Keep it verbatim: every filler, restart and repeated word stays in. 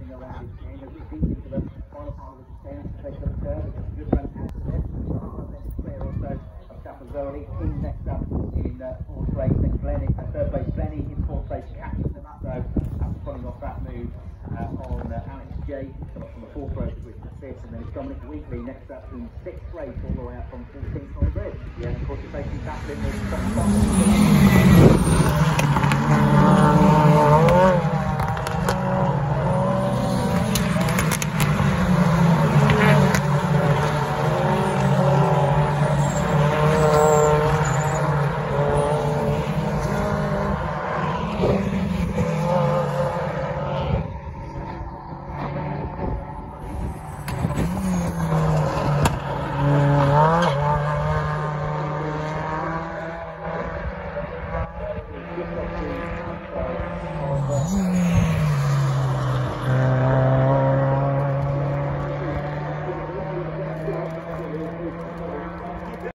moving around his game as we deep into the final part of the ten to take the turn. Good run out of it. Then clear also of Capozzoli. In next up in uh, fourth place, then Glennie, uh, third place Glennie, in fourth place catching them up though, after pulling off that move uh, on uh, Alex J. He's come up from the fourth row to the fifth, and then it's Dominic Wheatley next up in sixth place, all the way up from fourteenth on the grid. Yeah, of course, you're facing battling with some